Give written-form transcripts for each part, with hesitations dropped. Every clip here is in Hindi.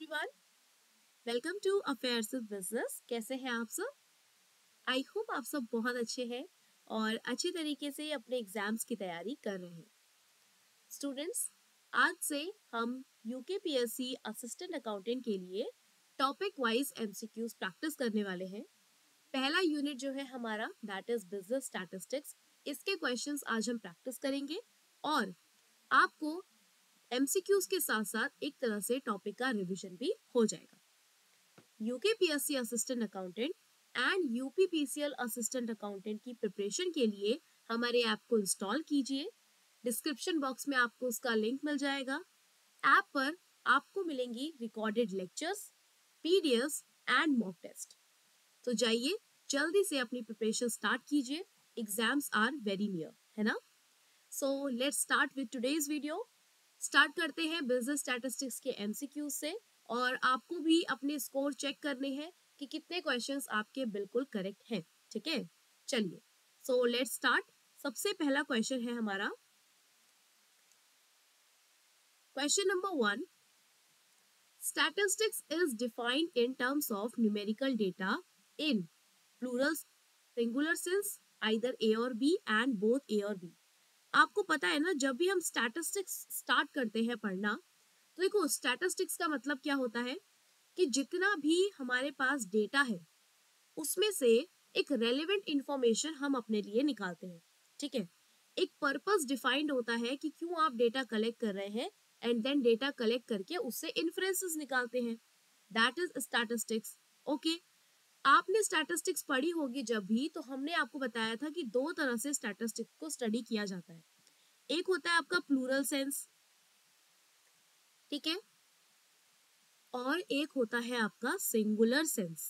Everyone, welcome to affairs with business. कैसे हैं आप सब? आई होप आप सब बहुत अच्छे हैं और अच्छी तरीके से अपने एग्जाम्स की तैयारी कर रहे हैं। स्टूडेंट्स, आज से हम यूकेपीएससी असिस्टेंट अकाउंटेंट के लिए टॉपिक वाइज एमसीक्यूज प्रैक्टिस करने वाले हैं। पहला यूनिट जो है हमारा दैट इज बिजनेस स्टैटिस्टिक्स। इसके क्वेश्चंस आज हम प्रैक्टिस करेंगे और आपको एमसीक्यूज के साथ साथ एक तरह से टॉपिक का रिवीजन भी हो जाएगा। UKPSC assistant accountant and UPPCL assistant accountant की प्रिपरेशन के लिए हमारे ऐप को इंस्टॉल कीजिए। डिस्क्रिप्शन बॉक्स में आपको उसका लिंक मिल जाएगा। ऐप पर आपको मिलेंगी recorded lectures, PDFs and mock test. तो जाइए जल्दी से अपनी प्रिपरेशन स्टार्ट कीजिए। एग्जाम्स आर वेरी नियर, है ना? So let's start with today's video. Start करते हैं बिजनेस स्टैटिस्टिक्स के एमसीक्यू से और आपको भी अपने स्कोर चेक करने हैं कि कितने क्वेश्चंस आपके बिल्कुल करेक्ट हैं। ठीक है, चलिए सो लेट्स स्टार्ट। सबसे पहला क्वेश्चन है हमारा question number 1। Statistics is defined in terms of numerical data in plural singular sense either A और बी एंड बोथ ए और बी। आपको पता है ना, जब भी हम स्टैटिस्टिक्स स्टार्ट करते हैं पढ़ना, तो देखो स्टैटिस्टिक्स का मतलब क्या होता है कि जितना भी हमारे पास डेटा है उसमें से एक रेलेवेंट इंफॉर्मेशन हम अपने लिए निकालते हैं। ठीक है, एक पर्पस डिफाइंड होता है कि क्यों आप डेटा कलेक्ट कर रहे हैं एंड देन डेटा कलेक्ट करके उससे इन्फ्रेंसेस निकालते हैं। That is statistics. ओके, आपने स्टैटिस्टिक्स पढ़ी होगी जब भी, तो हमने आपको बताया था कि दो तरह से स्टैटिस्टिक्स को स्टडी किया जाता है। एक होता है आपका प्लूरल सेंस, ठीक है, और एक होता है आपका सिंगुलर सेंस।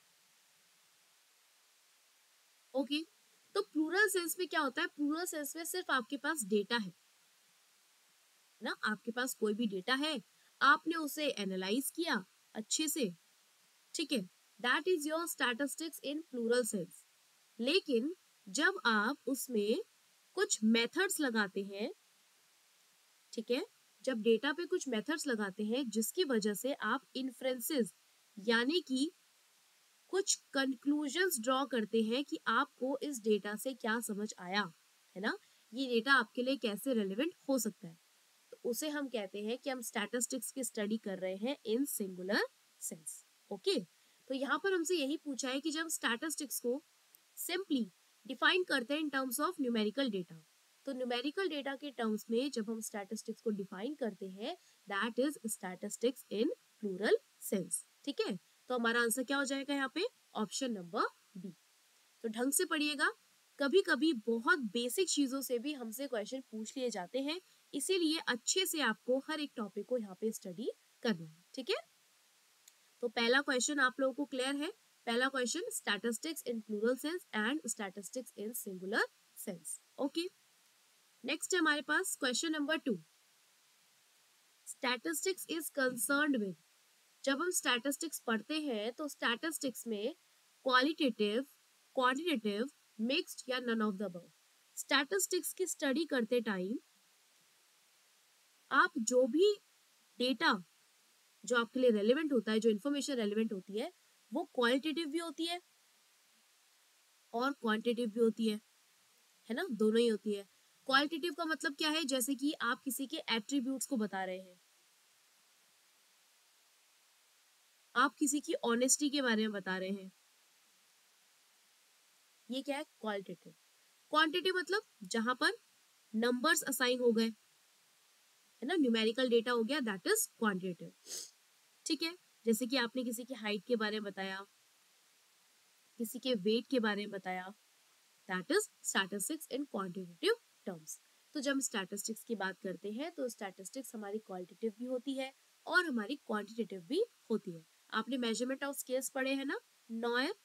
ओके, तो प्लूरल सेंस में क्या होता है? प्लूरल सेंस में सिर्फ आपके पास डेटा है ना, आपके पास कोई भी डेटा है, आपने उसे एनालाइज किया अच्छे से, ठीक है, that is your statistics in plural sense. लेकिन जब आप उसमें कुछ मेथड्स लगाते हैं, ठीक है, जब डेटा पे कुछ मेथड्स लगाते हैं जिसकी वजह से आप इन्फ्रेंसेस यानी कि कुछ कंक्लूजन्स ड्रॉ करते हैं कि आपको इस डेटा से क्या समझ आया, है ना, ये डेटा आपके लिए कैसे रेलेवेंट हो सकता है, तो उसे हम कहते हैं कि हम स्टैटिस्टिक्स की स्टडी कर रहे हैं इन सिंगुलर सेंस। ओके, तो यहाँ पर हमसे यही पूछा है कि जब स्टैटिस्टिक्स को सिंपली डिफाइन करते हैं in terms of numerical data, तो न्यूमेरिकल डेटा के टर्म्स में जब हम स्टैटिस्टिक्स को डिफाइन करते हैं that is statistics in plural sense. ठीक है, तो हमारा आंसर क्या हो जाएगा यहाँ पे? Option number B. तो ढंग से पढ़िएगा, कभी कभी बहुत बेसिक चीजों से भी हमसे क्वेश्चन पूछ लिए जाते हैं, इसीलिए अच्छे से आपको हर एक टॉपिक को यहाँ पे स्टडी करना है। ठीक है, तो पहला क्वेश्चन आप लोगों को क्लियर है? पहला question statistics in plural sense and statistics in singular sense. Okay, next है हमारे पास question number 2। Statistics is concerned with, जब हम स्टैटिस्टिक्स पढ़ते हैं तो स्टैटिस्टिक्स में क्वालिटेटिव, क्वांटिटेटिव, मिक्स्ड या none of the above. Statistics की स्टडी करते टाइम आप जो भी डेटा जो आपके लिए रेलेवेंट होता है, जो इन्फॉर्मेशन रेलेवेंट होती है, वो क्वालिटेटिव भी होती है और क्वांटिटेटिव भी होती है ना, दोनों ही होती है। क्वालिटेटिव का मतलब क्या है? जैसे कि आप किसी के एट्रीब्यूट्स को बता रहे हैं, आप किसी की ऑनेस्टी के बारे में बता रहे हैं, ये क्या है? क्वालिटेटिव। क्वांटिटेटिव मतलब जहां पर नंबर्स असाइन हो गए, है ना, न्यूमेरिकल डेटा हो गया, दैट इज क्वांटिटेटिव। ठीक है, जैसे कि आपने किसी की हाइट के बारे में बताया, किसी के वेट के बारे में बताया, that is statistics in quantitative terms. तो जब हम स्टैटिस्टिक्स की बात करते हैं तो स्टैटिस्टिक्स हमारी क्वालिटेटिव भी होती है और हमारी क्वांटिटेटिव भी होती है। आपने मेजरमेंट ऑफ स्केल्स पढ़े हैं ना, noir,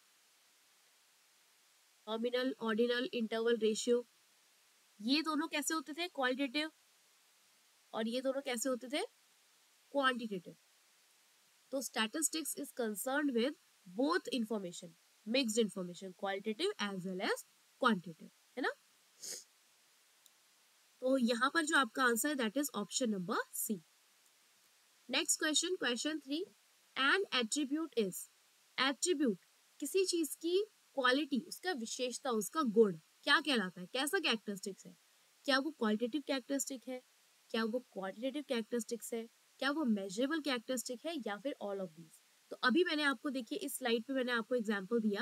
nominal, ordinal, interval, ratio, ये दोनों कैसे होते थे? क्वालिटेटिव, और ये दोनों कैसे होते थे? क्वांटिटेटिव। तो statistics is concerned with both information, mixed information, qualitative as well as quantitative, है ना। तो यहाँ पर जो आपका आंसर है that is option number C. Next question, question 3। An attribute is, attribute किसी चीज की क्वालिटी, उसका विशेषता, उसका गुण क्या कहलाता है, कैसा कैरेक्टरिस्टिक्स है? क्या वो क्वालिटेटिव कैरेक्टरिस्टिक है, क्या वो क्वांटिटेटिव कैरेक्टरिस्टिक्स है, क्या वो मेजरेबल कैरेक्टरिस्टिक है, या फिर ऑल ऑफ दीज? तो अभी मैंने आपको देखिए इस स्लाइड पे मैंने आपको एग्जांपल दिया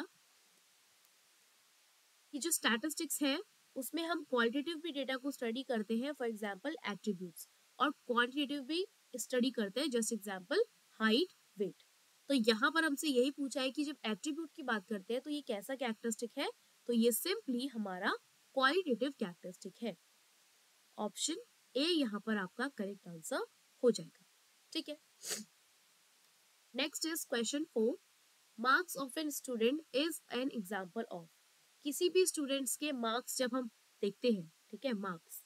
कि जो स्टैटिस्टिक्स है उसमें हम क्वालिटेटिव भी डेटा को स्टडी करते हैं, फॉर एग्जांपल एट्रीब्यूट्स, और क्वांटिटेटिव भी स्टडी करते हैं, जस्ट एग्जांपल हाइट, वेट। तो यहाँ पर हमसे यही पूछा है कि जब एट्रीब्यूट की बात करते हैं तो ये कैसा कैरेक्टरिस्टिक है? तो ये सिंपली हमारा क्वालिटेटिव कैरेक्टरिस्टिक है। ऑप्शन ए यहाँ पर आपका करेक्ट आंसर हो जाएगा। ठीक है, next is question 4, marks of an student is an example of. किसी भी स्टूडेंट्स के मार्क्स जब हम देखते हैं, ठीक है, मार्क्स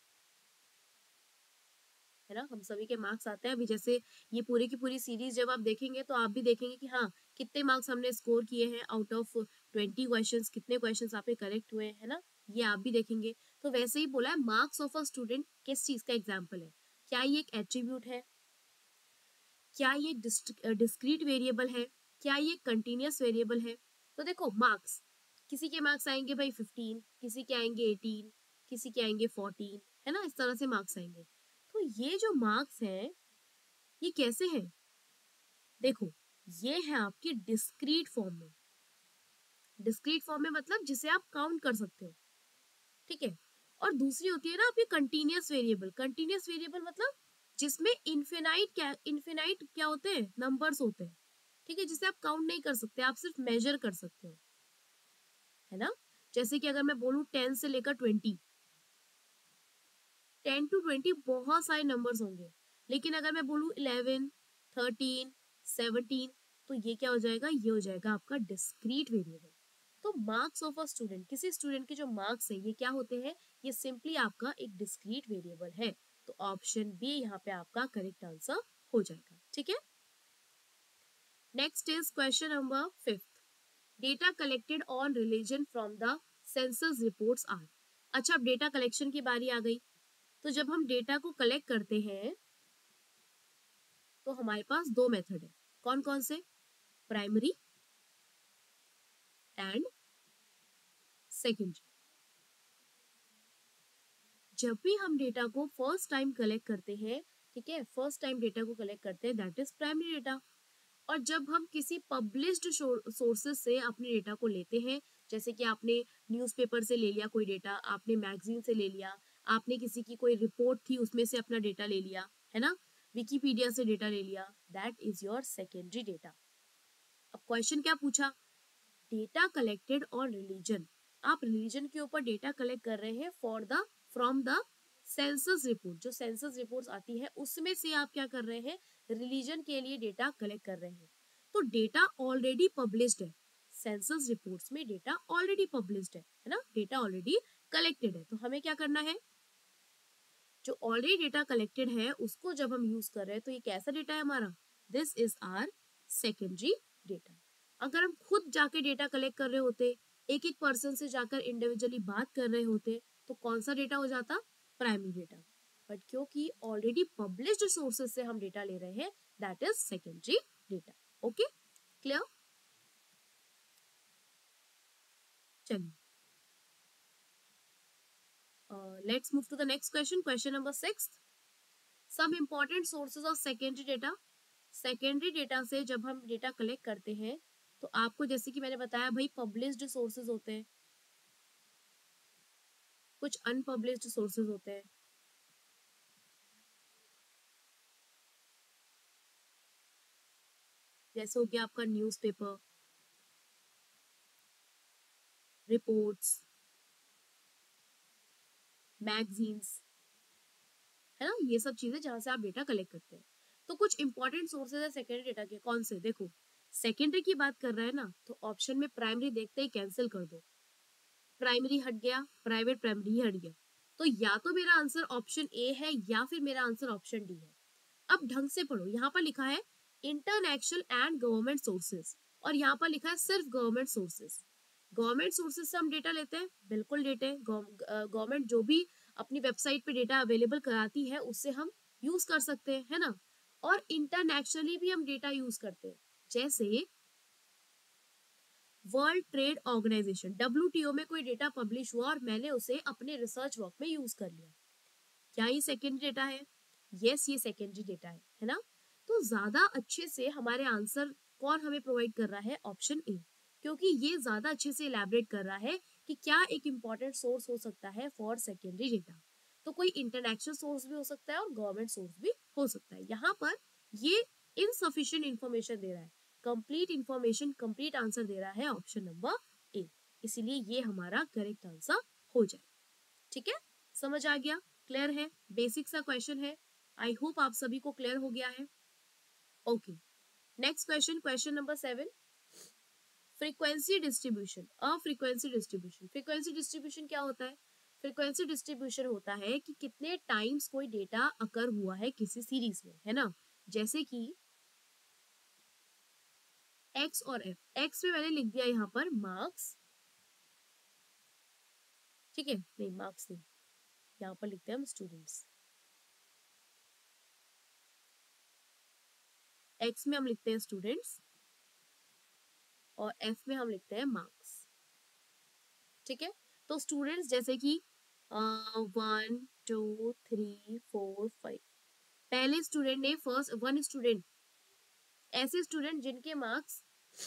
है ना, हम सभी के मार्क्स आते हैं। अभी जैसे ये पूरी की पूरी सीरीज जब आप देखेंगे तो आप भी देखेंगे कि हाँ कितने मार्क्स हमने स्कोर किए हैं, आउट ऑफ 20 क्वेश्चंस कितने क्वेश्चंस आपके करेक्ट हुए हैं ना, ये आप भी देखेंगे। तो वैसे ही बोला है मार्क्स ऑफ अ स्टूडेंट किस चीज का एग्जाम्पल है? क्या ये एक एट्रीब्यूट है, क्या ये डिस्क्रीट वेरिएबल है, क्या ये कंटिन्यूअस वेरिएबल है? तो देखो मार्क्स, किसी के मार्क्स आएंगे भाई 15, किसी के आएंगे 18, किसी के आएंगे 14, है ना, इस तरह से मार्क्स आएंगे। तो ये जो मार्क्स हैं ये कैसे हैं? देखो ये है आपके डिस्क्रीट फॉर्म में, डिस्क्रीट फॉर्म में मतलब जिसे आप काउंट कर सकते हो, ठीक है। और दूसरी होती है ना आपकी कंटिन्यूअस वेरिएबल। कंटिन्यूअस वेरिएबल मतलब जिसमें इनफिनाइट क्या होते हैं, नंबर्स होते हैं, ठीक है, जिसे आप काउंट नहीं कर सकते, आप सिर्फ मेजर कर सकते हो, है ना। जैसे कि अगर मैं बोलूं 10 से लेकर 20, 10 to 20 बहुत सारे नंबर्स होंगे, लेकिन अगर मैं बोलूं 11, 13, 17, तो ये क्या हो जाएगा, ये हो जाएगा आपका डिस्क्रीट वेरिएबल। तो मार्क्स ऑफ अ स्टूडेंट, किसी स्टूडेंट के जो मार्क्स है ये क्या होते हैं, ये सिंपली आपका एक डिस्क्रीट वेरिएबल है। तो ऑप्शन बी यहाँ पे आपका करेक्ट आंसर हो जाएगा। ठीक है, next is question number 5, data collected on religion from the census reports are. अच्छा, अब डेटा कलेक्शन की बारी आ गई। तो जब हम डेटा को कलेक्ट करते हैं तो हमारे पास दो मेथड है, कौन कौन से? Primary and secondary. जब भी हम डेटा को फर्स्ट टाइम कलेक्ट करते हैं, ठीक है, फर्स्ट टाइम डेटा को कलेक्ट करते हैं, दैट इज प्राइमरी डेटा। और जब हम किसी पब्लिश्ड सोर्सेज से अपने डेटा को लेते हैं, जैसे कि आपने न्यूज़पेपर से ले लिया कोई डेटा, आपने मैगजीन से ले लिया, आपने किसी की कोई रिपोर्ट थी उसमें से अपना डेटा ले लिया, है ना, विकीपीडिया से डेटा ले लिया, that is your secondary data. अब क्वेश्चन क्या पूछा, डेटा कलेक्टेड ऑन रिलीजन। आप रिलीजन के ऊपर डेटा कलेक्ट कर रहे हैं फ्रॉम द सेंसस रिपोर्ट। जो सेंसस रिपोर्ट्स आती है उसमें से आप क्या कर रहे हैं, रिलीजन के लिए डेटा कलेक्ट कर रहे हैं। तो डेटा ऑलरेडी पब्लिश्ड है, सेंसस रिपोर्ट्स में डेटा ऑलरेडी पब्लिश्ड है ना, डेटा ऑलरेडी कलेक्टेड है। तो हमें क्या करना है, जो ऑलरेडी डेटा कलेक्टेड है उसको जब हम यूज कर रहे हैं तो ये कैसा डेटा है हमारा, this is our secondary data. अगर हम खुद जाके डेटा कलेक्ट कर रहे होते, एक एक पर्सन से जाकर इंडिविजुअली बात कर रहे होते, तो कौन सा डेटा हो जाता, प्राइमरी डेटा। बट क्योंकि ऑलरेडी पब्लिश्ड सोर्सेज से हम डेटा ले रहे हैं, that is secondary data. Okay, clear? चलिए, let's move to the next question, question number 6, some important sources of secondary data. Secondary data से जब हम डेटा कलेक्ट करते हैं तो आपको जैसे कि मैंने बताया भाई पब्लिश्ड सोर्सेज होते हैं, कुछ अनपब्लिश्ड सोर्सेज होते हैं। जैसे हो गया आपका न्यूज़पेपर, रिपोर्ट्स, मैगजीन्स, है ना, ये सब चीजें जहां से आप डेटा कलेक्ट करते हैं। तो कुछ इंपॉर्टेंट सोर्सेज है सेकेंडरी डेटा के, कौन से? देखो सेकेंडरी की बात कर रहे हैं ना, तो ऑप्शन में प्राइमरी देखते ही कैंसिल कर दो, प्राइमरी हट गया, प्राइवेट प्राइमरी ही हट गया। तो या तो मेरा आंसर ऑप्शन ए है या फिर मेरा आंसर ऑप्शन डी है। अब ढंग से पढ़ो, यहाँ पर लिखा है इंटरनेशनल एंड गवर्नमेंट सोर्सेज, और यहाँ पर लिखा है सिर्फ गवर्नमेंट सोर्सेज। गवर्नमेंट सोर्सेज से हम डेटा लेते हैं, बिल्कुल डेटा गवर्नमेंट जो भी अपनी वेबसाइट पे डेटा अवेलेबल कराती है उससे हम यूज कर सकते हैं, है ना। और इंटरनेशनली भी हम डेटा यूज करते हैं, जैसे वर्ल्ड ट्रेड ऑर्गेनाइजेशन WTO में कोई डेटा पब्लिश हुआ और मैंने उसे अपने रिसर्च वर्क में यूज कर लिया, क्या ये सेकेंडरी डेटा है? यस, ये सेकेंडरी डेटा है ना। तो ज्यादा अच्छे से हमारे आंसर कौन हमें प्रोवाइड कर रहा है? ऑप्शन ए, क्योंकि ये ज्यादा अच्छे से इलैबोरेट कर रहा है कि क्या एक इंपॉर्टेंट सोर्स हो सकता है फॉर सेकेंडरी डेटा। तो कोई इंटरनेशनल सोर्स भी हो सकता है और गवर्नमेंट सोर्स भी हो सकता है। यहाँ पर ये इनसफिशिएंट इंफॉर्मेशन दे रहा है, कंप्लीट इंफॉर्मेशन, कंप्लीट आंसर दे रहा है ऑप्शन नंबर ए, इसीलिए ये हमारा करेक्ट आंसर हो जाए। ठीक है, समझ आ गया? क्लियर है? बेसिक सा क्वेश्चन है, आई होप आप सभी को क्लियर हो गया है। Okay, next question, question number 7, frequency distribution. Frequency distribution, frequency distribution क्या होता है? फ्रीक्वेंसी डिस्ट्रीब्यूशन होता है कि कितने टाइम्स कोई डेटा अकर हुआ है किसी सीरीज में, है ना। जैसे कि एक्स और एफ, एक्स में मैंने लिख दिया यहाँ पर मार्क्स, ठीक है, नहीं मार्क्स नहीं, यहाँ पर लिखते हैं हम स्टूडेंट्स। एक्स में हम लिखते हैं स्टूडेंट्स और एफ में हम लिखते हैं मार्क्स। ठीक है, तो स्टूडेंट्स जैसे कि 1 2 3 4 5, पहले स्टूडेंट ने फर्स्ट 1 स्टूडेंट, ऐसे स्टूडेंट जिनके मार्क्स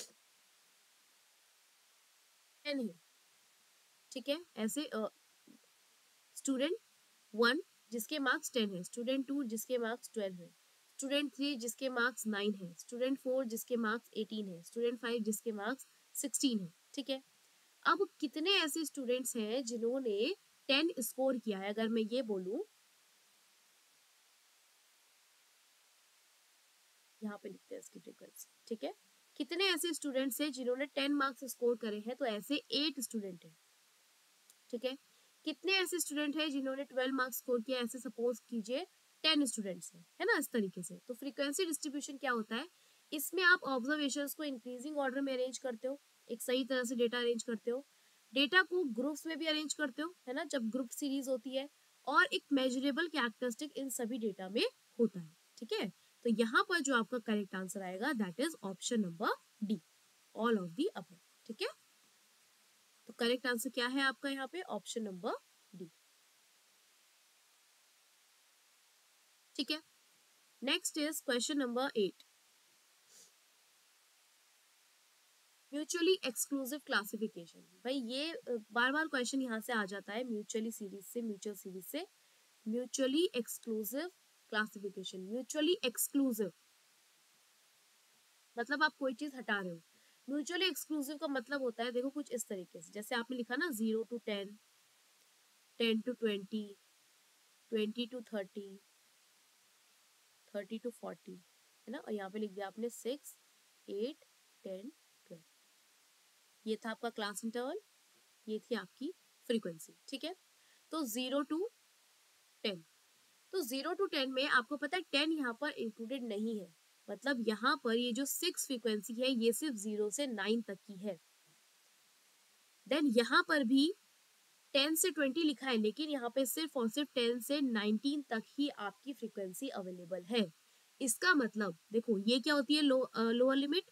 10 है, ठीक है, ऐसे स्टूडेंट 1 जिसके मार्क्स 10 है, स्टूडेंट 2 जिसके मार्क्स 12 है, स्टूडेंट 3 जिसके मार्क्स 9 है, स्टूडेंट 4 जिसके मार्क्स 18 है, स्टूडेंट 5 जिसके मार्क्स 16 है। ठीक है, अब कितने ऐसे स्टूडेंट्स हैं जिन्होंने 10 स्कोर किया है? अगर मैं ये बोलूं, यहाँ पे लिखते हैं इसकी फ्रीक्वेंसी। ठीक है, कितने ऐसे स्टूडेंट्स हैं जिन्होंने 10 मार्क्स स्कोर करे हैं? तो ऐसे 8 स्टूडेंट हैं। ठीक है, कितने ऐसे स्टूडेंट हैं जिन्होंने 12 मार्क्स स्कोर किया? ऐसे सपोज कीजिए 10 स्टूडेंट्स हैं, है ना, इस तरीके से। तो फ्रीक्वेंसी डिस्ट्रीब्यूशन क्या होता है? इसमें आप ऑब्जर्वेशंस को इंक्रीजिंग ऑर्डर में अरेंज करते हो, एक सही तरह से डेटा अरेंज करते हो, डेटा को ग्रुप्स में भी अरेंज करते हो, है ना, जब ग्रुप सीरीज होती है, और एक मेजरेबल कैरेक्टरिस्टिक इन सभी डेटा में होता है। ठीक है, तो यहाँ पर जो आपका करेक्ट आंसर आएगा that is option number D, all of the above. ठीक है, तो करेक्ट आंसर क्या है आपका यहाँ पे? Option number D. ठीक है, next is question number 8, mutually exclusive classification. भाई ये बार बार क्वेश्चन यहाँ से आ जाता है, म्यूचुअली सीरीज से, म्यूचुअल सीरीज से। Mutually exclusive classification, mutually exclusive मतलब आप कोई चीज हटा रहे हो। म्यूचुअली एक्सक्लूसिव का मतलब होता है, देखो कुछ इस तरीके से, जैसे आपने लिखा ना 0 to 10, 10 to 20, 20 to 30, 30 to 40, है ना, और यहाँ पे लिख दिया आपने 6 8 10 12। ये था आपका क्लास इंटरवल, ये थी आपकी फ्रीक्वेंसी। ठीक है, तो 0 to 10, तो 0 to 10 में आपको पता है 10 यहाँ पर इंक्लूडेड नहीं है, मतलब यहाँ पर ये जो 6 फ्रीक्वेंसी है ये सिर्फ 0 से 9 तक की है। देन यहाँ पर भी 10 से 20 लिखा है, लेकिन यहाँ पे सिर्फ और सिर्फ 10 से 19 तक ही आपकी फ्रीक्वेंसी अवेलेबल है। इसका मतलब देखो, ये क्या होती है? लोअर लिमिट,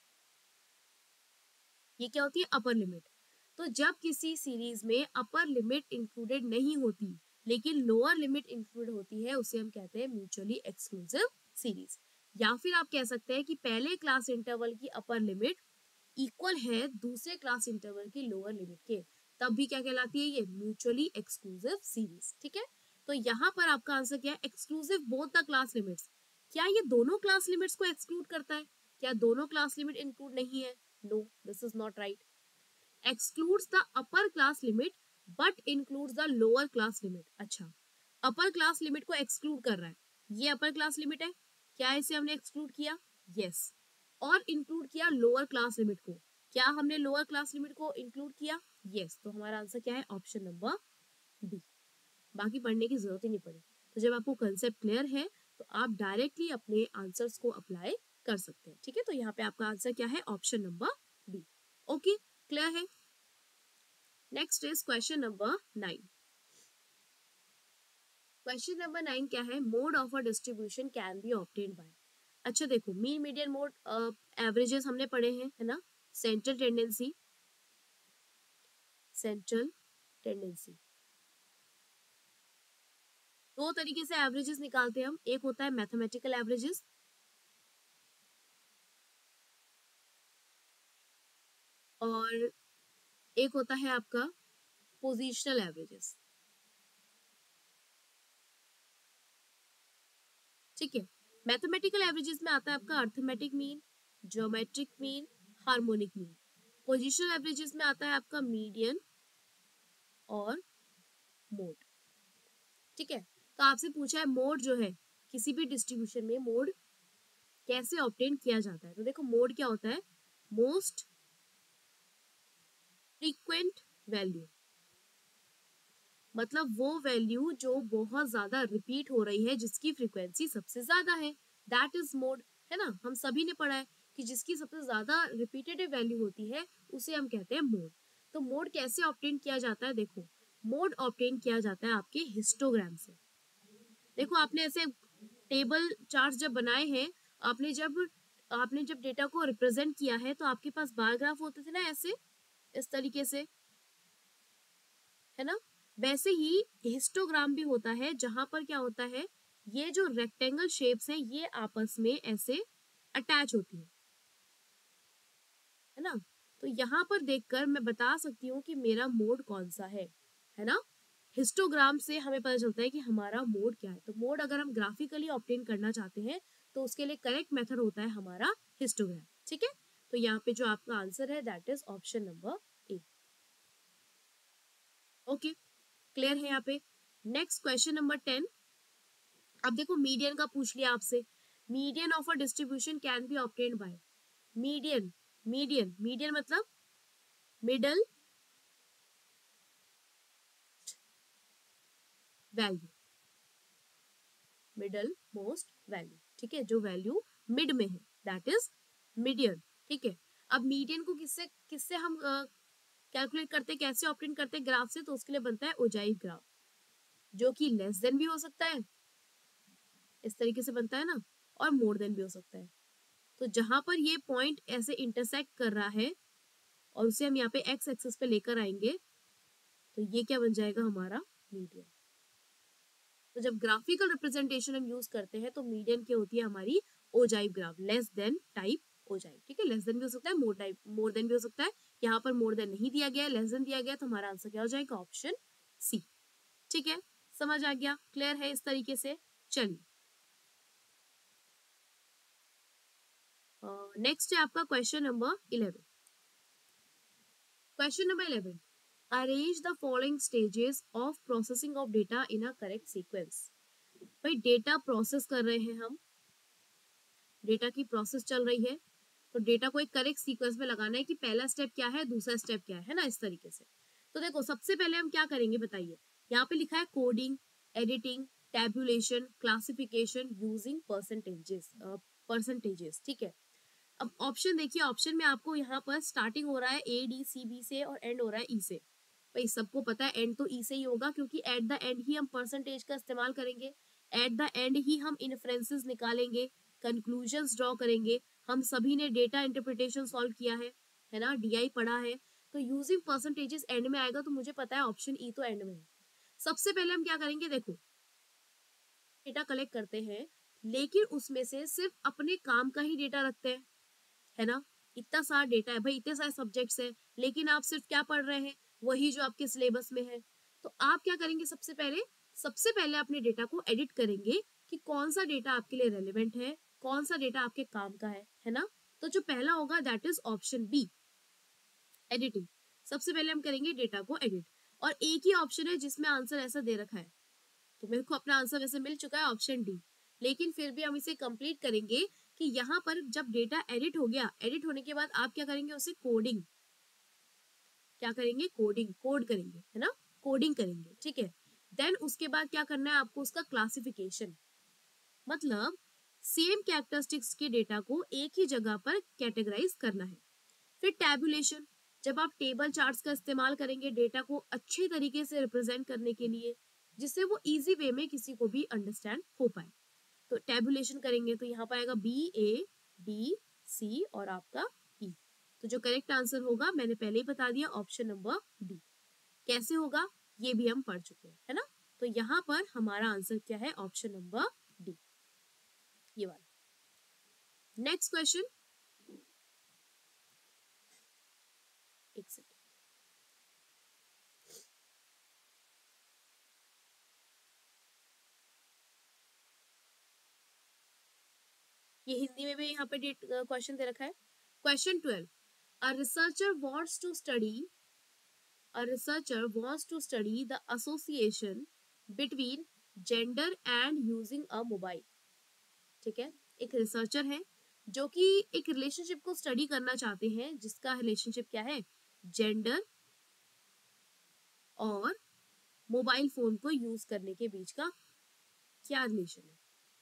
ये क्या होती है? Upper limit. तो जब किसी सीरीज में अपर लिमिट इंक्लूडेड नहीं होती लेकिन लोअर लिमिट इंक्लूड होती है, उसे हम कहते हैं म्यूचुअली एक्सक्लूसिव सीरीज। या फिर आप कह सकते हैं कि पहले क्लास इंटरवल की अपर लिमिट इक्वल है दूसरे क्लास इंटरवल की लोअर लिमिट के, तब भी क्या कहलाती है? ये म्यूचुअली एक्सक्लूसिव सीरीज। ठीक है, तो यहाँ पर आपका आंसर क्या है? Exclusive both the class limits. क्या ये दोनों क्लास लिमिट्स को एक्सक्लूड करता है? क्या दोनों क्लास लिमिट इंक्लूड नहीं है? No, this is not right. Excludes the upper class limit but includes the lower class limit. अच्छा, अपर क्लास लिमिट को एक्सक्लूड कर रहा है, ये अपर क्लास लिमिट है, क्या इसे हमने एक्सक्लूड किया? यस। और इंक्लूड किया लोअर क्लास लिमिट को, क्या हमने लोअर क्लास लिमिट को इंक्लूड किया? यस। तो हमारा आंसर क्या है? Option number B. बाकी पढ़ने की जरूरत ही नहीं पड़ी। तो जब आपको कंसेप्ट क्लियर है तो आप डायरेक्टली अपने आंसर्स को अप्लाई कर सकते हैं। ठीक है, तो यहाँ पे आपका आंसर क्या है? Option number B. Okay, clear है? Next is question number 9। Question number 9 क्या है? Mode of a distribution can be obtained by. अच्छा देखो, मीन मीडियन मोड एवरेजेस हमने पढ़े हैं, है ना। सेंट्रल टेंडेंसी, सेंट्रल टेंडेंसी, दो तरीके से एवरेजेस निकालते हैं हम। एक होता है मैथमेटिकल एवरेजेस, और एक होता है आपका पोजिशनल एवरेजेस। ठीक है, मैथमेटिकल एवरेजेस में आता है आपका arithmetic mean, geometric mean, harmonic mean. Positional averages में आता है आपका मीडियन और मोड। ठीक है, तो आपसे पूछा है मोड जो है किसी भी डिस्ट्रीब्यूशन में मोड कैसे ऑब्टेन किया जाता है। तो देखो मोड क्या होता है, मोस्ट फ्रीक्वेंट वैल्यू, मतलब वो वैल्यू जो बहुत ज्यादा रिपीट हो रही है, जिसकी फ्रीक्वेंसी सबसे ज्यादा है, दैट इज मोड, है ना। हम सभी ने पढ़ा है कि जिसकी सबसे ज्यादा रिपीटेड वैल्यू होती है उसे हम कहते हैं मोड। तो मोड कैसे ऑब्टेन किया जाता है, देखो मोड ऑब्टेन किया जाता है आपके हिस्टोग्राम से। देखो आपने ऐसे टेबल चार्ट जब बनाए हैं, आपने जब डेटा को रिप्रेजेंट किया है, तो आपके पास बार ग्राफ होते थे ना, ऐसे इस तरीके से, है ना। वैसे ही हिस्टोग्राम भी होता है, जहां पर क्या होता है, ये जो रेक्टेंगल शेप्स हैं ये आपस में ऐसे अटैच होती है ना। तो यहाँ पर देखकर मैं बता सकती हूँ कि मेरा मोड कौन सा है ना। हिस्टोग्राम से हमें पता चलता है कि हमारा मोड क्या है। तो मोड अगर हम ग्राफिकली ऑब्टेन करना चाहते हैं तो उसके लिए करेक्ट मेथड होता है हमारा हिस्टोग्राम। ठीक है, तो यहाँ पे जो आपका आंसर है that is option number A. Okay, clear है यहाँ पे। Next question number 10। अब देखो मीडियन का पूछ लिया आपसे। Median of a distribution can be obtained by median. Median मतलब middle value, middle most value. ठीक है, जो वैल्यू मिड में है दैट इज मीडियन। ठीक है, अब मीडियन को किससे किससे हम कैलकुलेट करते हैं, कैसे ऑब्टेन करते हैं, ग्राफ से। तो उसके लिए बनता है ओजाइव ग्राफ, जो कि लेस देन भी हो सकता है, इस तरीके से बनता है ना, और मोर देन भी हो सकता है। तो जहां पर ये पॉइंट ऐसे इंटरसेक्ट कर रहा है और उसे हम यहाँ पे एक्स एक्सिस पे लेकर आएंगे, तो ये क्या बन जाएगा हमारा मीडियन। तो जब ग्राफिकल रिप्रेजेंटेशन हम यूज करते हैं तो मीडियन क्या होती है हमारी ogive graph, less than type ogive. ठीक है, लेस देन भी हो सकता है, मोर देन भी हो सकता है। यहाँ पर मोर देन नहीं दिया गया, लेस देन दिया गया, तो हमारा आंसर क्या हो जाएगा, ऑप्शन सी। ठीक है, समझ आ गया, क्लियर है इस तरीके से। चलिए नेक्स्ट है आपका question number 11। Question number 11, arrange the following stages of processing of data in a correct sequence. भाई डेटा प्रोसेस कर रहे हैं हम, डेटा की प्रोसेस चल रही है, तो डेटा को एक करेक्ट सीक्वेंस में लगाना है कि पहला स्टेप क्या है, दूसरा स्टेप क्या है ना, इस तरीके से। तो देखो सबसे पहले हम क्या करेंगे बताइए। यहाँ पे लिखा है coding, editing, tabulation, classification using percentages. ठीक है, अब ऑप्शन देखिए, ऑप्शन में आपको यहाँ पर स्टार्टिंग हो रहा है ए डी सी बी से और एंड हो रहा है ई से। भाई सबको पता है एंड तो ई से ही होगा, क्योंकि एट द एंड ही हम परसेंटेज का इस्तेमाल करेंगे, एट द एंड ही हम इन्फ्रेंसेस निकालेंगे, कंक्लूजन्स ड्रॉ करेंगे। हम सभी ने डेटा इंटरप्रिटेशन सॉल्व किया है ना, डीआई पढ़ा है। तो यूजिंग परसेंटेजेस एंड में आएगा, तो मुझे पता है ऑप्शन ई तो एंड में है। सबसे पहले हम क्या करेंगे, देखो डेटा कलेक्ट करते हैं, लेकिन उसमें से सिर्फ अपने काम का ही डेटा रखते हैं, है ना। इतना सारा डेटा है भाई, इतने सारे सब्जेक्ट्स हैं, लेकिन आप सिर्फ क्या पढ़ रहे हैं, वही जो आपके सिलेबस में है। तो आप क्या करेंगे, सबसे पहले अपने डेटा को एडिट करेंगे कि कौन सा डेटा आपके लिए रेलिवेंट है, कौन सा डेटा आपके काम का है ना। तो जो पहला होगा that is option B, editing. सबसे पहले हम करेंगे डेटा को एडिट, और एक ही ऑप्शन है जिसमें आंसर ऐसा दे रखा है, तो मेरे को अपना आंसर वैसे मिल चुका है ऑप्शन डी, लेकिन फिर भी हम इसे कंप्लीट करेंगे कि यहाँ पर जब डेटा एडिट हो गया, एडिट होने के बाद आप क्या करेंगे, उसे कोडिंग, क्या करेंगे, कोड करेंगे, है ना, कोडिंग करेंगे। ठीक है, देन उसके बाद क्या करना है आपको, उसका क्लासिफिकेशन, मतलब सेम कैरेक्टरिस्टिक्स के डेटा को एक ही जगह पर कैटेगराइज करना है। फिर टैबुलेशन, जब आप टेबल चार्ट्स का इस्तेमाल करेंगे डेटा को अच्छे तरीके से रिप्रेजेंट करने के लिए, जिससे वो इजी वे में किसी को भी अंडरस्टैंड हो पाए। तो टेबुलेशन करेंगे तो यहाँ पर आएगा BADC और आपका E। तो जो करेक्ट आंसर होगा मैंने पहले ही बता दिया, ऑप्शन नंबर डी। कैसे होगा ये भी हम पढ़ चुके हैं, है ना। तो यहाँ पर हमारा आंसर क्या है, ऑप्शन नंबर डी, ये वाला। नेक्स्ट क्वेश्चन, एक सेकंड, ये हिंदी में भी यहाँ पे डेट क्वेश्चन दे रखा है। Question 12, a researcher wants to study the association between gender and using a mobile। ठीक है, एक रिसर्चर है जो कि एक रिलेशनशिप को स्टडी करना चाहते हैं, जिसका रिलेशनशिप क्या है, जेंडर और मोबाइल फोन को यूज करने के बीच का क्या रिलेशन है।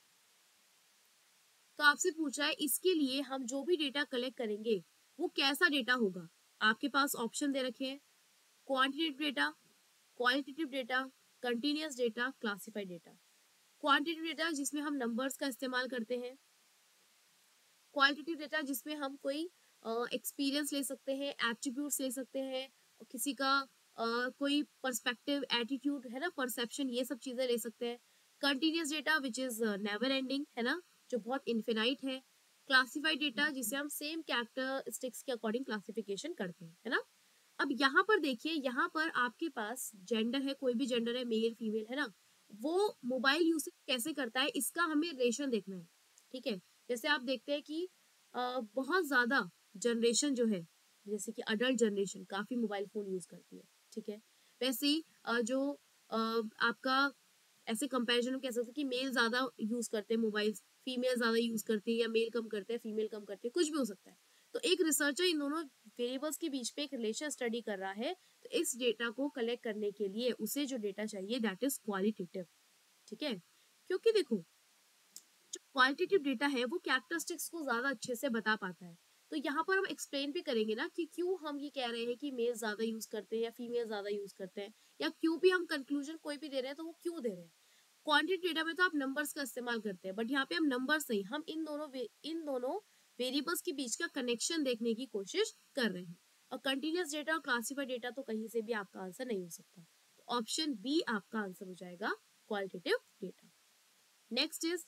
तो आपसे पूछा है इसके लिए हम जो भी डेटा कलेक्ट करेंगे वो कैसा डेटा होगा। आपके पास ऑप्शन दे रखे हैं, quantitative data, qualitative data, continuous data, classified data. Quantitative data जिसमें हम नंबर्स का इस्तेमाल करते हैं, क्वालिटेटिव डेटा जिसमें हम कोई एक्सपीरियंस ले सकते हैं, एट्रीब्यूट्स ले सकते हैं, किसी का कोई पर्सपेक्टिव, एटीट्यूड है ना, परसेप्शन, ये सब चीजें ले सकते हैं। Continuous data which is never ending, है ना, जो बहुत इन्फिनाइट है। क्लासिफाइड डेटा जिसे हम सेम कैरेक्टरिस्टिक्स के अकॉर्डिंग क्लासिफिकेशन करते हैं, है ना। अब यहाँ पर देखिए, यहाँ पर आपके पास जेंडर है, कोई भी जेंडर है, मेल फीमेल, है ना, वो मोबाइल यूसेज कैसे करता है इसका हमें रिलेशन देखना है। ठीक है, जैसे आप देखते हैं कि बहुत ज्यादा जनरेशन जो है, जैसे कि अडल्ट जनरेशन काफी मोबाइल फोन यूज करती है। ठीक है, वैसे ही जो आपका ऐसे कंपैरिजन में कह सकते हैं कि मेल ज्यादा यूज करते हैं मोबाइल, फीमेल ज्यादा यूज करती है, या मेल कम करते हैं, फीमेल कम करते हैं, कुछ भी हो सकता है। तो एक रिसर्चर इन दोनों वेरिएबल्स के बीच पे एक रिलेशन स्टडी कर रहा है, तो इस डेटा को कलेक्ट करने के लिए उसे जो डेटा चाहिए दैट इज क्वालिटेटिव। ठीक है, क्योंकि देखो जो क्वालिटेटिव डेटा है वो कैरेक्टरिस्टिक्स को ज्यादा अच्छे से बता पाता है। तो यहाँ पर हम एक्सप्लेन भी करेंगे ना कि क्यों हम ये कह रहे हैं कि मेल ज्यादा यूज करते हैं या फीमेल ज्यादा यूज करते हैं, या क्यों भी हम कंक्लूजन कोई भी दे रहे हैं तो वो क्यों दे रहे हैं। क्वांटिटी डेटा में तो आप नंबर्स का इस्तेमाल करते हैं, बट यहाँ पे हम नंबर्स नहीं, हम इन दोनों वेरिएबल्स के बीच का कनेक्शन देखने की कोशिश कर रहे हैं। और कंटिन्यूअस डेटा और क्लासिफाइड डेटा तो कहीं से भी आपका आंसर नहीं हो सकता। तो ऑप्शन बी आपका आंसर हो जाएगा, qualitative data. Next is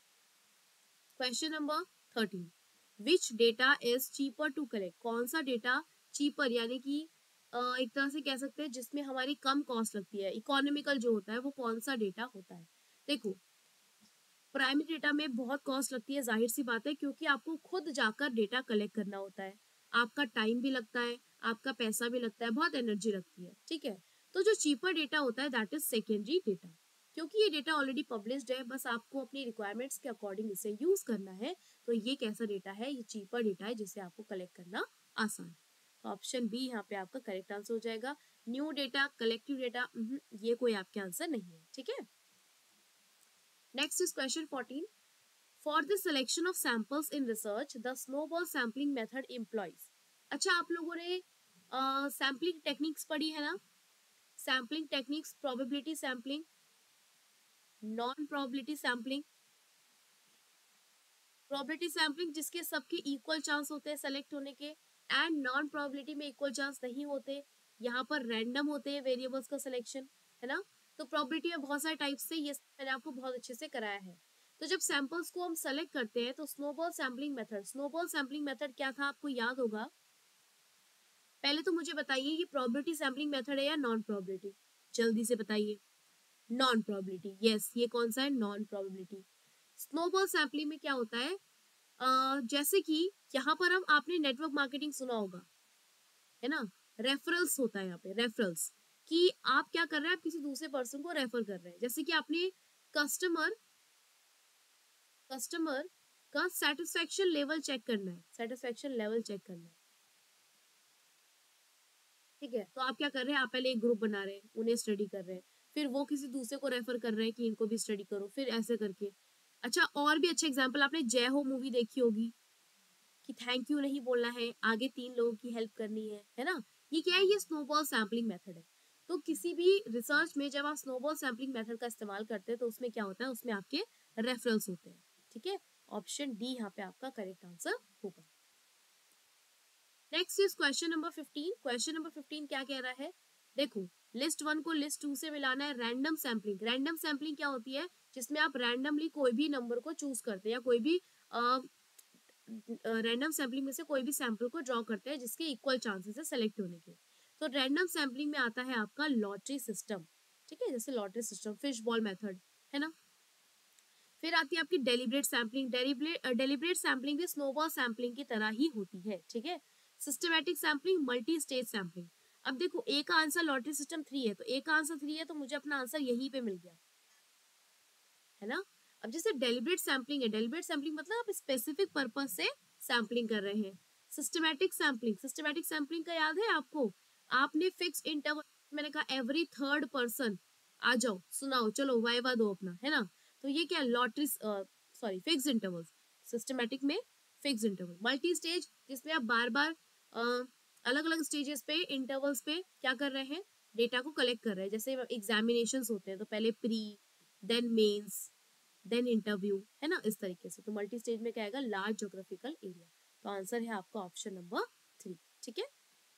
question number 13, which data is cheaper to collect. कौन सा डेटा चीपर यानी कि एक तरह से कह सकते हैं जिसमें हमारी कम कॉस्ट लगती है, इकोनॉमिकल जो होता है, वो कौन सा डेटा होता है। देखो प्राइमरी डेटा में बहुत कॉस्ट लगती है, जाहिर सी बात है, क्योंकि आपको खुद जाकर डेटा कलेक्ट करना होता है, आपका टाइम भी लगता है, आपका पैसा भी लगता है, बहुत एनर्जी लगती है। ठीक है, तो जो चीपर डेटा होता है दैट इज सेकेंडरी डेटा, क्योंकि ये डेटा ऑलरेडी पब्लिश्ड है, बस आपको अपनी रिक्वायरमेंट्स के अकॉर्डिंग इसे यूज करना है। तो ये कैसा डेटा है, ये चीपर डेटा है जिसे आपको कलेक्ट करना आसान है। तो ऑप्शन बी यहाँ पे आपका करेक्ट आंसर हो जाएगा। न्यू डेटा, कलेक्टिव डेटा, ये कोई आपके आंसर नहीं है। ठीक है, next is question 14, for the selection of samples in research the snowball sampling method employs. अच्छा, आप लोगों ने सैम्पलिंग टेक्निक्स पढ़ी है ना, sampling techniques, probability sampling, non probability sampling. Probability sampling जिसके सबके इक्वल चांस होते हैं सेलेक्ट होने के, एंड नॉन प्रोबेबिलिटी में इक्वल चांस नहीं होते, यहाँ पर रैंडम होते हैं वेरिएबल्स का सिलेक्शन, है ना। तो प्रोबेबिलिटी में बहुत सारे टाइप्स से, ये मैंने आपको बहुत अच्छे से कराया है। तो जब सैंपल्स को हम सेलेक्ट करते हैं तो snowball sampling method, snowball sampling method क्या था आपको याद होगा। पहले तो मुझे बताइए ये प्रोबेबिलिटी सैम्पलिंग मेथड है या नॉन प्रोबेबिलिटी, जल्दी से बताइए। नॉन प्रोबेबिलिटी, यस, ये कौन सा है, नॉन प्रोबेबिलिटी। स्नोबॉल सैम्पलिंग में क्या होता है, जैसे कि यहाँ पर हम, आपने नेटवर्क मार्केटिंग सुना होगा, है ना, रेफरल्स होता है यहाँ पे, रेफरल्स, कि आप क्या कर रहे हैं, आप किसी दूसरे पर्सन को रेफर कर रहे हैं। जैसे कि आपने कस्टमर का सेटिस्फेक्शन लेवल चेक करना है, सेटिस्फेक्शन लेवल चेक करना है। ठीक है, तो आप क्या कर रहे हैं, आप पहले एक ग्रुप बना रहे हैं, उन्हें स्टडी कर रहे हैं, फिर वो किसी दूसरे को रेफर कर रहे हैं कि इनको भी स्टडी करो, फिर ऐसे करके। अच्छा, और भी अच्छा एग्जांपल, आपने जय हो मूवी देखी होगी कि थैंक यू नहीं बोलना है, आगे 3 लोगों की हेल्प करनी है ना। ये क्या है, ये स्नोबॉल सैम्पलिंग मेथड है। तो किसी भी रिसर्च में जब आप स्नोबॉल सैम्पलिंग मेथड का इस्तेमाल करते हैं तो उसमें क्या होता है, उसमें आपके रेफरल्स होते हैं। ठीक है, ऑप्शन डी यहाँ पे आपका करेक्ट आंसर होगा। Next is question number 15। Question number 15 क्या कह रहा है, देखो लिस्ट 1 को लिस्ट 2 से मिलाना है। रैंडम सैम्पलिंग, रैंडम सैम्पलिंग क्या होती है, जिसमें आप रैंडमली कोई भी नंबर को चूज करते हैं या कोई भी रैंडम सैम्पलिंग में से कोई भी सैंपल को ड्रॉ करते हैं जिसके इक्वल चांसेस है सेलेक्ट होने के। तो रैंडम सैम्पलिंग में आता है आपका लॉटरी सिस्टम। ठीक है, जैसे lottery system, fish bowl method, है ना। फिर आती है आपकी डेलिब्रेट सैम्पलिंग। डेलिब्रेट सैम्पलिंग भी स्नोबॉल सैम्पलिंग की तरह ही होती है। ठीक है, systematic sampling, multi stage sampling. अब देखो ए का आंसर लॉटरी सिस्टम 3 है, तो ए का आंसर 3 है तो मुझे अपना आंसर यहीं पे मिल गया, है ना। अब जैसे डेलिब्रेट सैम्पलिंग है, डेलिब्रेट सैम्पलिंग मतलब आप स्पेसिफिक पर्पज से सैम्पलिंग कर रहे हैं। सिस्टमैटिक सैम्पलिंग, सिस्टमैटिक सैम्पलिंग का याद है आपको, आपने फिक्स इंटरवल, मैंने कहा एवरी थर्ड पर्सन आ जाओ सुनाओ चलो वाइवा दो अपना, है ना। तो ये क्या lottery, sorry fix intervals, systematic में फिक्स इंटरवल। मल्टी स्टेज जिसमें आप बार बार अलग अलग स्टेजेस पे इंटरवल्स पे क्या कर रहे हैं, डेटा को कलेक्ट कर रहे हैं। जैसे एग्जामिनेशंस होते हैं तो पहले pre, then mains, then interview, है ना, इस तरीके से। तो मल्टी स्टेज में क्या आएगा, लार्ज ज्योग्राफिकल एरिया। तो आंसर है आपका ऑप्शन नंबर 3। ठीक है,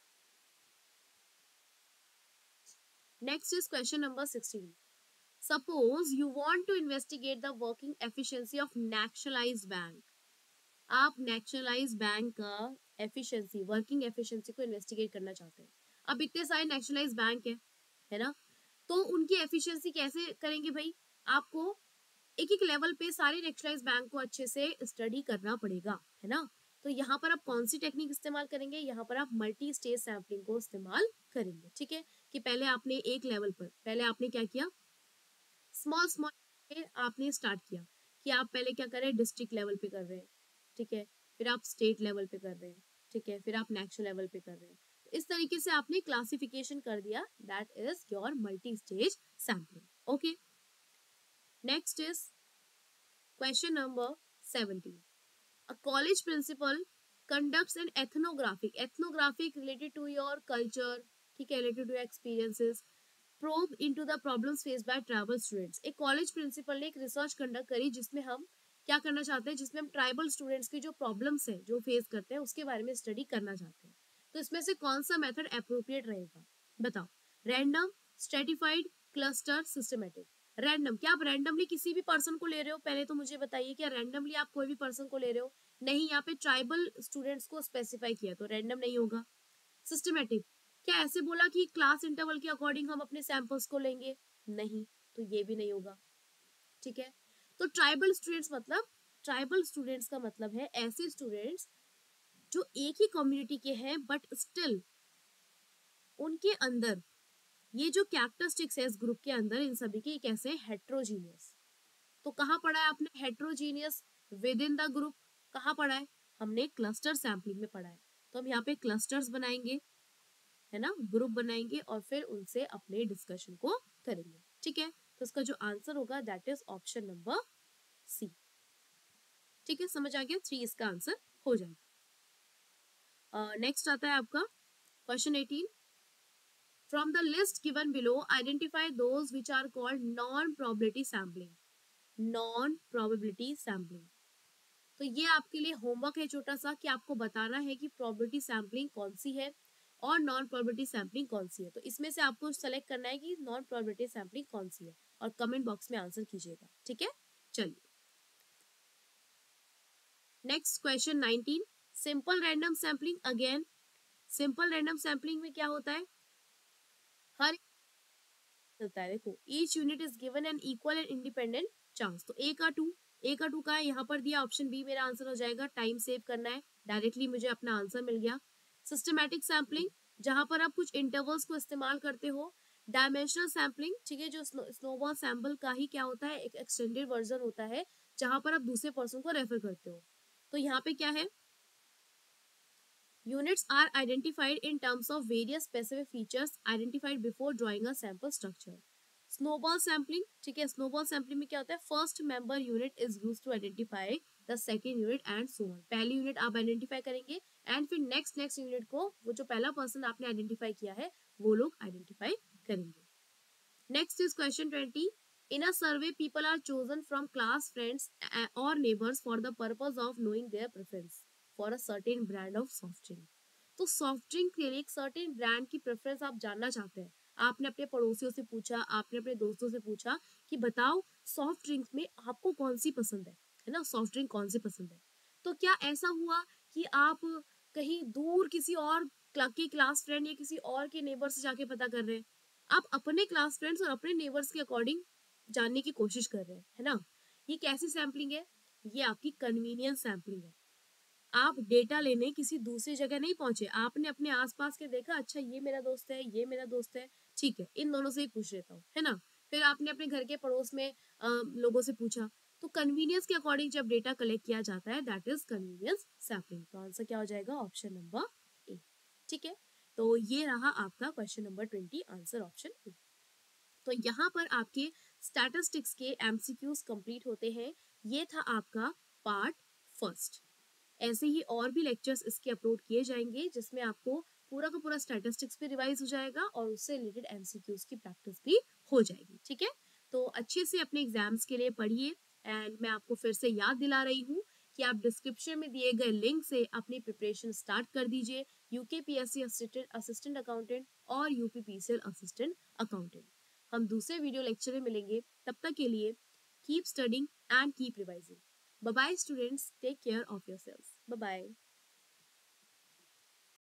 next is question number 16। Suppose you want to investigate the working efficiency of nationalized bank. आप नेशनलाइज्ड बैंक का एफिशिएंसी, वर्किंग एफिशिएंसी को इन्वेस्टिगेट करना चाहते हैं। अब इतने सारे नेशनलाइज्ड बैंक है ना, तो उनकी एफिशिएंसी कैसे करेंगे भाई, आपको एक एक लेवल पे सारे नेशनलाइज बैंक को अच्छे से स्टडी करना पड़ेगा, है ना। तो यहाँ पर आप कौन सी टेक्निक इस्तेमाल करेंगे, यहाँ पर आप मल्टी स्टेज सैम्पलिंग को इस्तेमाल करेंगे। ठीक है, कि पहले आपने एक लेवल पर, पहले आपने क्या किया, स्मॉल स्मॉल आपने स्टार्ट किया कि आप पहले क्या कर रहे हैं, डिस्ट्रिक्ट लेवल पे कर रहे हैं। ठीक है, फिर आप स्टेट लेवल पे कर रहे हैं। ठीक है, फिर आप नेशनल लेवल पे कर रहे हैं। तो इस तरीके से आपने क्लासिफिकेशन कर दिया, that is your multi stage sampling. Okay, next is question number 17. A college principal conducts an ethnographic related to your culture, ठीक है, related to your experiences, probe into the problems faced by tribal students. एक कॉलेज प्रिंसिपल ने एक रिसर्च कंडक्ट करी जिसमें हम क्या करना चाहते हैं, जिसमें हम ट्राइबल स्टूडेंट्स की जो प्रॉब्लम्स है, जो फेस करते हैं, उसके बारे में स्टडी करना चाहते हैं। तो इसमें से कौन सा मेथड अप्रोप्रिएट रहेगा, बताओ। Random, stratified, cluster, systematic. Random, क्या आप रैंडमली किसी भी पर्सन को ले रहे हो, पहले तो मुझे बताइए, क्या रैंडमली आप कोई भी पर्सन को ले रहे हो, नहीं, यहाँ पे ट्राइबल स्टूडेंट्स को स्पेसिफाई किया तो रैंडम नहीं होगा। सिस्टमेटिक, क्या ऐसे बोला कि क्लास इंटरवल के अकॉर्डिंग हम अपने सैंपल्स को लेंगे, नहीं, तो ये भी नहीं होगा। ठीक है, तो ट्राइबल स्टूडेंट्स मतलब, ट्राइबल स्टूडेंट्स का मतलब है ऐसे स्टूडेंट्स जो एक ही कम्युनिटी के हैं बट स्टिल उनके अंदर ये जो कैरेक्टरिस्टिक्स है इस ग्रुप के अंदर, इन सभी के कैसे हेट्रोजीनियस। तो कहाँ पढ़ा है आपने heterogeneous within the group, कहाँ पढ़ा है, हमने क्लस्टर सैम्पलिंग में पढ़ा है। तो हम यहाँ पे क्लस्टर्स बनाएंगे, है ना, ग्रुप बनाएंगे और फिर उनसे अपने डिस्कशन को करेंगे। ठीक है, तो इसका जो आंसर होगा that is option number C. ठीक है, समझ आ गया, 3 इसका आंसर हो जाएगा। नेक्स्ट आता है आपका question 18। From the list given below, identify those which are called non-probability sampling. Non-probability sampling. तो ये आपके लिए होमवर्क है छोटा सा, कि आपको बताना है कि प्रोबेबिलिटी सैम्पलिंग कौन सी है और नॉन प्रोबेबिलिटी सैम्पलिंग कौन सी है। तो इसमें से आपको सेलेक्ट करना है कि नॉन प्रोबेबिलिटी सैम्पलिंग कौन सी है और कमेंट बॉक्स में आंसर कीजिएगा। ठीक है, चलिए next question 19। Simple random sampling. Again simple random sampling में क्या होता है, हर होता है, देखो each unit is given an equal and independent chance. तो ए का टू का है, यहाँ पर दिया ऑप्शन बी मेरा आंसर हो जाएगा। टाइम सेव करना है, डायरेक्टली मुझे अपना आंसर मिल गया। सिस्टमैटिक सैम्पलिंग, जहां पर आप कुछ इंटरवल्स को इस्तेमाल करते हो। डायमेंशनल सैम्पलिंग, ठीक है, जो स्नोबॉल सैंपल का ही क्या होता है, एक एक्सटेंडेड वर्जन होता है जहां पर आप दूसरे पर्सन को रेफर करते हो। तो यहाँ पे क्या है, units are identified in terms of various specific features identified before drawing a sample structure. Snowball sampling, ठीक है, snowball sampling में क्या होता है, first member unit is used to identify the second unit and so on. पहली यूनिट आप आइडेंटिफाई करेंगे एंड फिर नेक्स्ट यूनिट को वो जो पहला पर्सन आपने आइडेंटिफाई किया है वो लोग आइडेंटिफाई करेंगे। Next is question 20। In a survey, people are chosen from class, friends, or neighbors for the purpose of knowing their preference for a certain brand of soft drink. तो सॉफ्ट ड्रिंक के लिए एक सर्टेन ब्रांड की प्रेफरेंस आप जानना चाहते हैं, आपने अपने पड़ोसियों से पूछा, आपने अपने दोस्तों से पूछा कि बताओ सॉफ्ट ड्रिंक में आपको कौन सी पसंद है ना, सॉफ्ट ड्रिंक कौन सी पसंद है। तो क्या ऐसा हुआ कि आप कहीं दूर किसी और के क्लास फ्रेंड या किसी और के नेबर से जाके पता कर रहे हैं, आप अपने क्लास फ्रेंड्स और अपने नेबर्स के अकॉर्डिंग जानने की कोशिश कर रहे हैं, है ना। ये कैसी सैम्पलिंग है, ये आपकी कन्वीनियंस सैम्पलिंग है। आप डेटा लेने किसी दूसरी जगह नहीं पहुंचे, आपने अपने आसपास के देखा, अच्छा ये मेरा दोस्त है, ये मेरा दोस्त है, ठीक है इन दोनों से ही पूछ लेता हूँ, है ना। फिर आपने अपने घर के पड़ोस में लोगों से पूछा। तो कन्वीनियंस के अकॉर्डिंग जब डेटा कलेक्ट किया जाता है, दैट इज कन्वीनियंस सैम्पलिंग। तो आंसर क्या हो जाएगा, ऑप्शन नंबर ए। ठीक है, तो ये रहा आपका question number 20, answer option A. तो यहाँ पर आपके स्टैटिस्टिक्स के एमसीक्यूज कंप्लीट होते हैं। ये था आपका पार्ट फर्स्ट। ऐसे ही और भी लेक्चर्स इसके अपलोड किए जाएंगे जिसमें आपको पूरा का पूरा स्टैटिस्टिक्स भी रिवाइज हो जाएगा और उससे रिलेटेड एमसीक्यूज की प्रैक्टिस भी हो जाएगी। ठीक है, तो अच्छे से अपने एग्जाम्स के लिए पढ़िए। एंड मैं आपको फिर से याद दिला रही हूँ कि आप डिस्क्रिप्शन में दिए गए लिंक से अपनी प्रिपरेशन स्टार्ट कर दीजिए, यूकेपीएससी असिस्टेंट अकाउंटेंट और यूपीपीसीएल असिस्टेंट अकाउंटेंट। हम दूसरे वीडियो लेक्चर में मिलेंगे, तब तक के लिए keep studying and keep revising. Bye bye students, take care of yourselves. Bye bye.